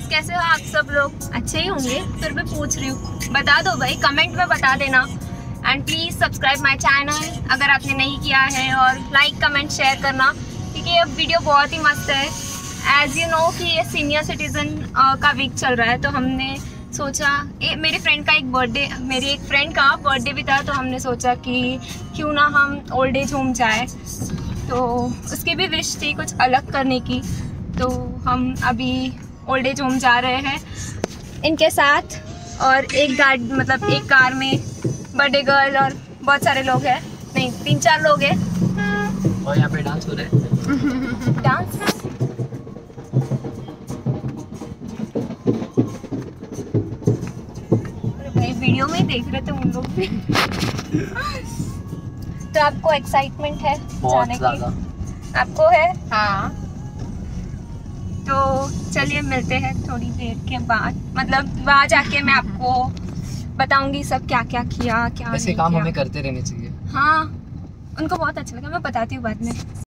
Guys, कैसे हो आप सब लोग? अच्छे ही होंगे, फिर भी पूछ रही हूँ, बता दो भाई, कमेंट में बता देना। And please subscribe my channel अगर आपने नहीं किया है, और लाइक कमेंट शेयर करना, क्योंकि ये वीडियो बहुत ही मस्त है। एज यू नो कि ये सीनियर सिटीज़न का वीक चल रहा है, तो हमने सोचा मेरी फ्रेंड का मेरी एक फ्रेंड का बर्थडे भी था, तो हमने सोचा कि क्यों ना हम ओल्ड एज होम जाए। तो उसकी भी विश थी कुछ अलग करने की, तो हम अभी ओल्ड एज होम जा रहे हैं इनके साथ। और एक कार में बर्थडे गर्ल और बहुत सारे लोग हैं, नहीं 3-4 लोग हैं। और यहाँ पे डांस हो रहा है। डांस भाई वीडियो में ही देख रहे थे उन लोग भी। तो आपको एक्साइटमेंट है जाने की? आपको है? हाँ। तो चलिए मिलते हैं थोड़ी देर के बाद, मतलब वहाँ जाके मैं आपको बताऊंगी सब क्या क्या किया, क्या ऐसे नहीं काम किया। हमें करते रहने चाहिए। हाँ, उनको बहुत अच्छा लगा, मैं बताती हूँ बाद में।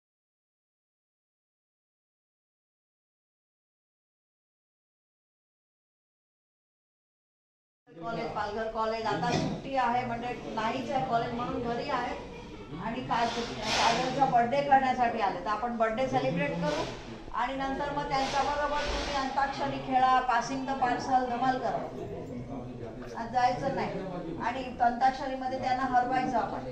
कॉलेज पालघर कॉलेज आता सुट्टी आहे, म्हणजे नाहीच आहे कॉलेज म्हणून घरी आहे आणि पालघरचा बर्थडे करण्यासाठी आले, तर आपण बर्थडे सेलिब्रेट करू आणि नंतर मग त्यांच्याबरोबर तुम्ही अंताक्षरी खेळा, पासिंग द पार्सल, धमाल करा। आज जायचं नाही आणि अंताक्षरीमध्ये त्यांना हरवायचं आपण।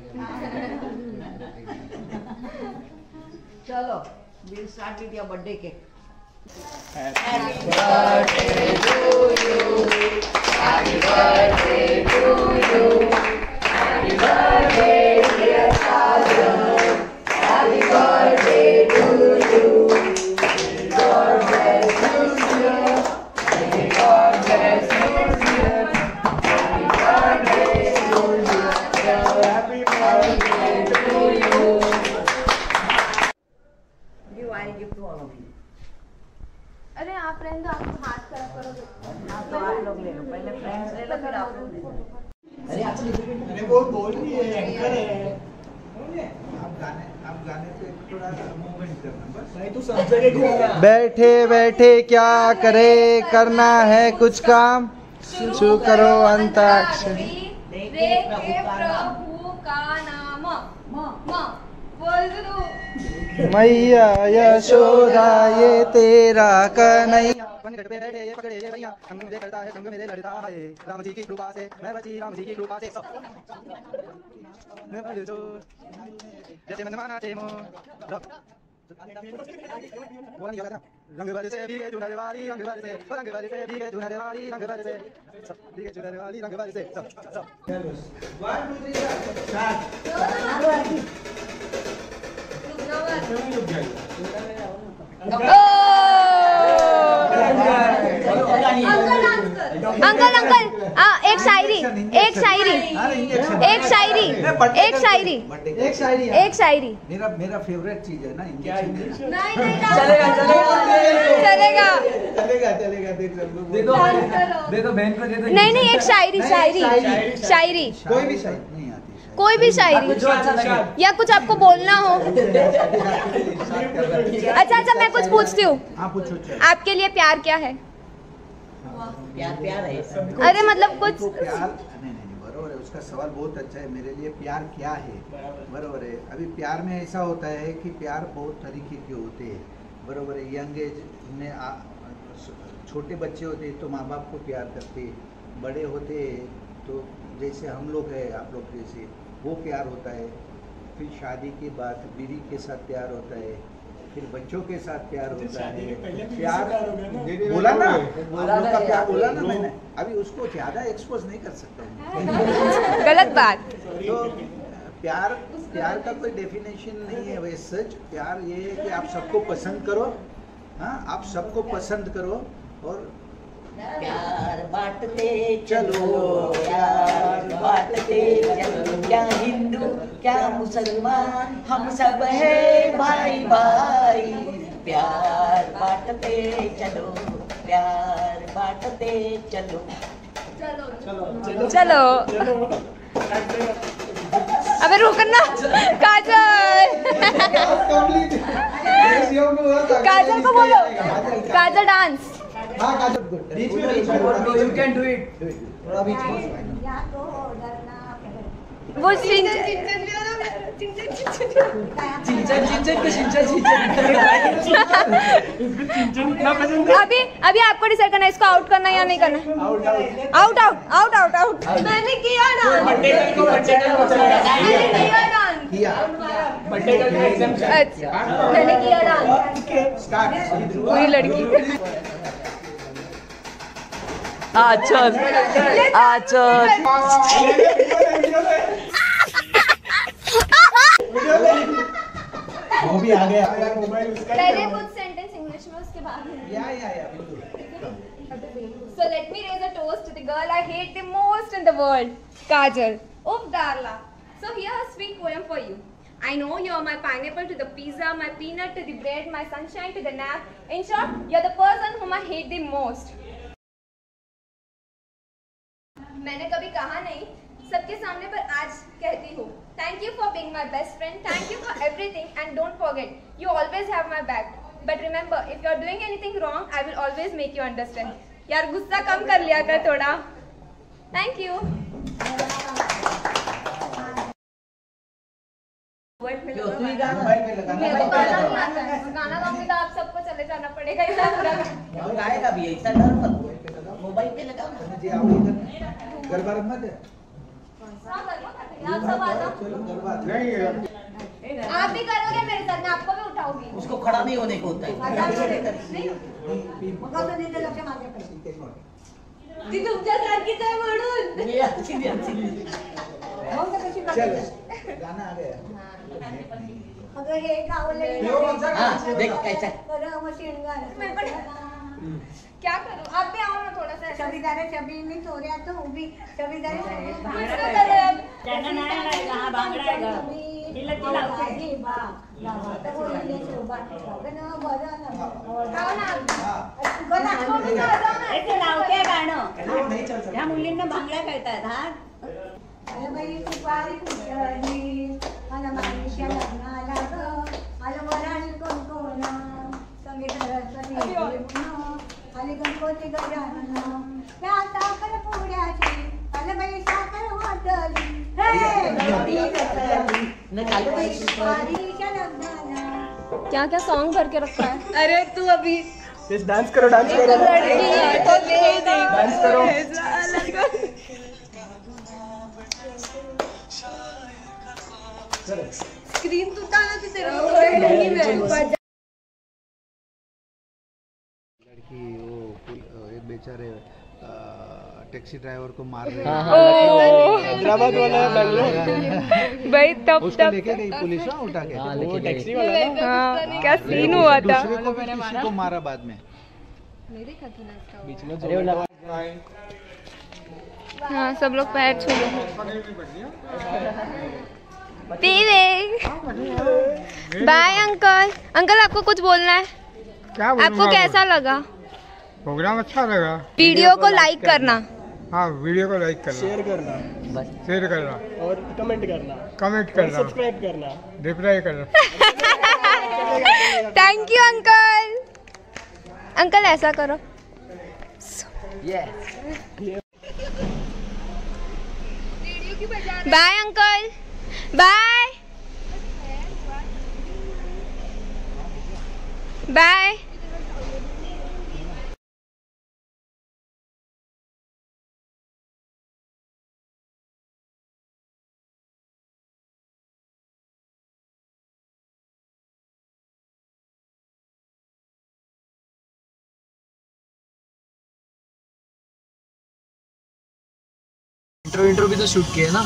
चलो, we'll start with your birthday cake. Happy birthday to you. Happy birthday to you. Happy birthday dear Sajan. Happy birthday to you. May God bless you dear. May God bless you dear. Happy birthday to you. Happy birthday to you. I'll give to all of you. अरे आप रहने दो, आप हाथ करा करो। हाँ तो आप लोग ले लो, पहले फ्रेंड्स ले लो, फिर आप लोग ले लो। अरे वो बोल रही है, एंकर है। आप गाने पे थोड़ा मूवमेंट करना बस। नहीं तो सब जगह घूमना। बैठे बैठे क्या करे, करना है कुछ काम, शुरू करो अंताक्षरी। देखे प्रभु का नाम, बोल दो। मैया यशोदा ये तेरा कन्हैया, पंकज पे बैठे ये पकड़े ये भैया, संग मुझे करता है संग मेरे लड़ता है, राम जी की कृपा से मैं बची, राम जी की कृपा से सब मैं भर जो जैसे मन माना थे मो रंग बरसे भीगे चुनर वाली, रंग बरसे भीगे चुनर वाली, रंग बरसे सब भीगे चुनर वाली, रंग बरसे सब सब। 1 2 3 स्टार्ट। अंकल एक शायरी मेरा फेवरेट चीज है ना, चलेगा दे दो बहन को, दे दो। नहीं एक शायरी कोई भी शायरी या कुछ आपको बोलना हो। अच्छा मैं कुछ पूछती हूँ, आपके लिए प्यार क्या है? प्यार है। अरे मतलब कुछ प्यार नहीं बरोबर है, उसका सवाल बहुत अच्छा है। मेरे लिए प्यार क्या है, बरोबर है। अभी प्यार में ऐसा होता है कि प्यार बहुत तरीके के होते हैं, बरोबर है। यंग एज में छोटे बच्चे होते हैं तो माँ बाप को प्यार करते, बड़े होते तो जैसे हम लोग हैं, आप लोग जैसे, वो प्यार होता है। फिर शादी के बाद बीवी के साथ प्यार होता है, फिर बच्चों के साथ प्यार होता है। प्यार बोला ना, आप लोग का प्यार बोला ना मैंने, अभी उसको ज्यादा एक्सपोज नहीं कर सकता हूँ। गलत बात। तो प्यार का कोई डेफिनेशन नहीं है वैसे। सच प्यार ये है कि आप सबको पसंद करो, हाँ आप सबको पसंद करो और प्यार बांटते चलो, प्यार बांटते चलो, क्या हिंदू क्या मुसलमान, हम सब है भाई भाई। प्यार बांटते चलो, प्यार बांटते चलो, चलो। अबे रुकना, काजल काजल को बोलो, काजल डांस। हाँ काजल गुड बीच में You can do it. थोड़ा बीच में वो चिंचन को चिंचन इतना पसंद है। अभी आपको डिसाइड करना है इसको आउट करना है या नहीं करना। Out out out out out. मैंने किया ना। अच्छा मैंने किया डांस। पूरी लड़की। आचल आचल। वो भी आ गया। पहले कुछ सेंटेंस इंग्लिश में उसके बाद या बिल्कुल। So let me raise a toast to the girl I hate the most in the world, Kajal. Oof, Darla. So here a sweet poem for you. I know you're my pineapple to the pizza, my peanut to the bread, my sunshine to the nap. In short, you're the person whom I hate the most. मैंने कभी कहा नहीं, सबके सामने पर आज कहती हूँ. Thank you for being my best friend. Thank you for everything, and don't forget, you always have my back. But remember, if you're doing anything wrong, I will always make you understand. यार गुस्सा कम कर लिया कर थोड़ा. Thank you. Mobile में मेरे को गाना नहीं आता है. गाना गाऊंगी तो आप सबको चले जाना पड़ेगा इतना पूरा. गाएगा भी ऐसा डर मत. मोबाइल पे लगा जी आवड़ी गरबा रमत है। आप सब आ जाओ. आप भी करोगे मेरे साथ, मैं आपको भी उठाऊंगी. उसको खड़ा नहीं होने को होता है. ती तुमच्या सारखीच आहे म्हणून. चल गाना आ गया। अगर हे गावले देख कैसा क्या करूं? आप भी आओ ना थोड़ा सा. छबीदारे छबी मी चोऱ्या तो उभी छबीदारे त्यांना नाही लागला हा बांगडा आहे ग. तिला ती लावते. लावते गाणं या मुलींना भांगड्या खेळतात. हा बाई सुपारी कुठली मला माणूसच्या लग्नाला ग आलं वराणी कोण कोण संगीत सरस्वती आले गणपती गजानन त्या साखर पुड्याची आलं बाई साखर वाटली सुपारीच्या लग्नाला. क्या क्या सॉन्ग भर के रखा है. अरे तू अभी डांस करो डांस करो लड़की है तो दे दे. डांस करो. स्क्रीन टूटा ना तो तेरे को लड़की में लड़की वो एक बेचारे टैक्सी ड्राइवर को मार रहे हैं। हैदराबाद वाला है बैंगलोर भाई तब उसको लेके गई पुलिस ना उठा के। वो टैक्सी वाला ना। हाँ, क्या सीन हुआ था. दूसरे को भी किसी को मारा बाद में। बीच में जोर लगा। हाँ सब लोग पैर छू लो. Bye uncle. अंकल आपको कुछ बोलना है. क्या आपको कैसा लगा? प्रोग्राम अच्छा लगा। वीडियो को लाइक करना. हाँ वीडियो को लाइक करना, शेयर करना शेयर करना और कमेंट करना, सब्सक्राइब करना, रिप्लाई करना। Thank you uncle. अंकल ऐसा करो. Bye uncle. Bye bye. Intro भी तो शूट किया ना.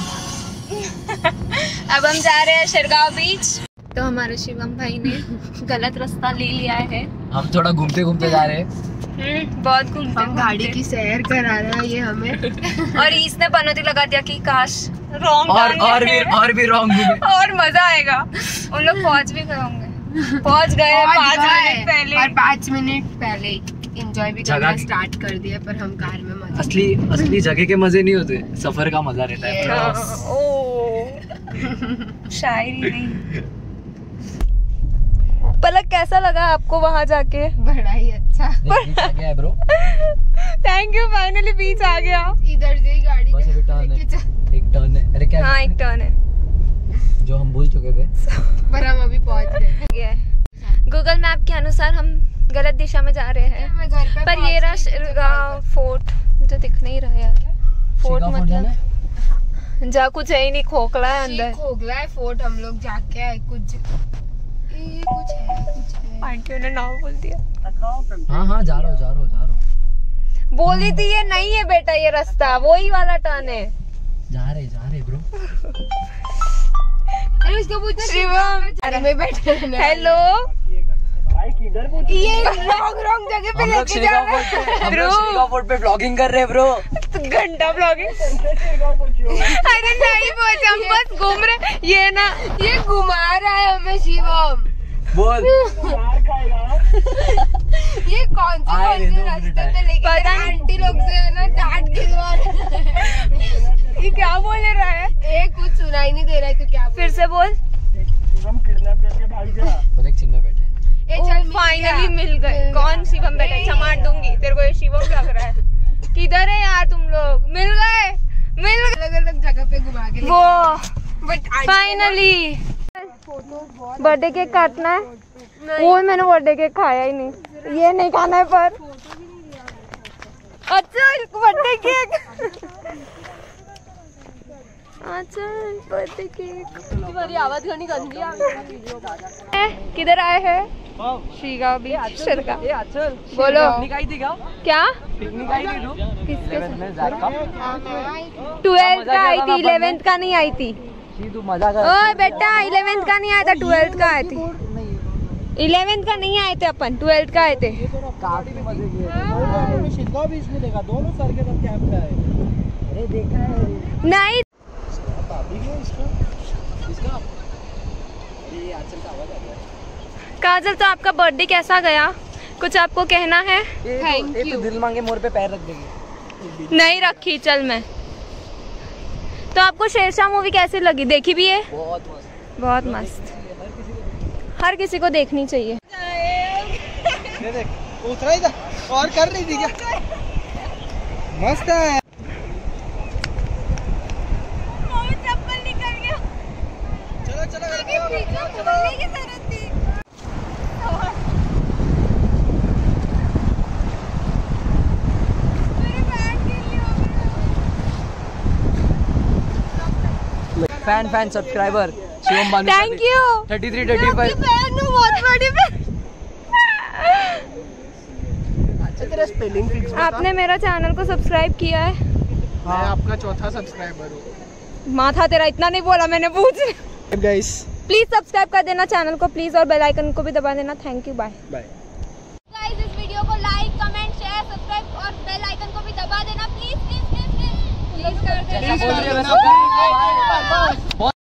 अब हम जा रहे हैं शिरगांव बीच. तो हमारे शिवम भाई ने गलत रास्ता ले लिया है. हम थोड़ा घूमते घूमते जा रहे हैं. बहुत घूमते. गाड़ी की सैर करा रहा है ये हमें. और इसने पनौती लगा दिया कि काश रॉन्ग और भी रॉन्ग घूमे. और मजा आएगा. उन लोग पहुंच भी गए होंगे. पहुंच गए 5 मिनट पहले. और 5 मिनट पहले एंजॉय भी करना स्टार्ट कर दिया. पर हम कार में मजा. असली जगह के मजे नहीं होते, सफर का मजा रहता है. ओ शायरी नहीं. पलक कैसा लगा आपको वहाँ जाके? बड़ा ही अच्छा. अच्छा बीच आ गया है bro. Thank you, finally beach आ गया। इधर से ही गाड़ी बस अभी टर्न है, एक टर्न है। अरे क्या हाँ, एक टर्न है जो हम भूल चुके थे, पर हम अभी पहुंच गए हैं। गूगल मैप के अनुसार हम गलत दिशा में जा रहे हैं, मैं घर पे पर ये रहा शिरगांव फोर्ट जो दिख नहीं रहा यार। फोर्ट मतलब जा कुछ है ही नहीं, खोखला है अंदर। खोखला है फोर्ट, हम लोग जाके आए। कुछ है। आंटियों ने नाम बोल दिया। हाँ जा रहा हूँ। बोली थी ये नहीं है बेटा, ये रास्ता वही वाला टर्न है। जा रहे ब्रो। अरे उसको पूछना शिवम, अरे मैं बैठे हेलो, ये रॉन्ग जगह पे लेके जा रहा है ब्रो। फोर्ट पे व्लॉगिंग कर रहे हैं ब्रो। घंटा ब्लॉगिंग। अरे नहीं बोल, हम बस घूम रहे। ये ना, ये घुमा रहा है हमें शिवम। बोल ये कौन से रास्ते पे लेके पता नहीं। आंटी लोग से है ना डांट खिलवा रहे हैं। ये क्या बोल रहा है? कुछ सुनाई नहीं दे रहा है तो क्या फिर से बोल। एक चिन्ह बैठे हैं। चल फाइनली मिल गए। कौन शिवम बेटा? चमाट दूंगी तेरे को, ये शिवम लग रहा है। किधर है यार तुम लोग? मिल गए अलग अलग जगह पे घुमा के वो बट फाइनली। बर्थडे केक काटना है। वो मैंने बर्थडे केक खाया ही नहीं, ये नहीं खाना है पर। अच्छा बर्थडे केक, अच्छा बर्थडे केक। तुम्हारी आवाज घनी गंदी आ रही है। किधर आए हैं? श्रीगांव बीच। शिरगांव बोलो। क्या? पिकनिक आई थी तू? किसके? 11th 12th का आई थी, 11th का नहीं आई थी। तू मजा कर। ओए बेटा 11th का नहीं आया था, 12th का आए थे। 11th का नहीं आए थे अपन, 12th का आए थे। काफी मजे किए। शिरगांव बीच में देखा, दोनों सर के साथ कैंप पे आए। अरे देखा है नहीं काजल, तो आपका बर्थडे कैसा गया? कुछ आपको कहना है? Thank you. दिल मांगे मोर पे पैर रख देंगे। नहीं रखी, चल मैं। तो आपको शेरशाह मूवी कैसी लगी? देखी भी है? बहुत मस्त। हर किसी को देखनी चाहिए। ये देख उतरा ही था और कर रही थी क्या? मस्त है। चप्पल निकल गया। चलो fan subscriber Shivam Banu. Thank you. 33 35। बहुत बड़ी तेरा स्पेलिंग फिक्स। आपने मेरा चैनल को सब्सक्राइब किया है? मैं आपका चौथा सब्सक्राइबर हूँ। माथा तेरा इतना नहीं बोला मैंने, पूछ। गाइस प्लीज सब्सक्राइब कर देना चैनल को प्लीज, और बेल आइकन को भी दबा देना। Thank you, bye. गाइस इस वीडियो को लाइक कमेंट शेयर सब्सक्राइब और बेल आइकन को भी दबा देना प्लीज प्लीज प्लीज प्लीज कर देना।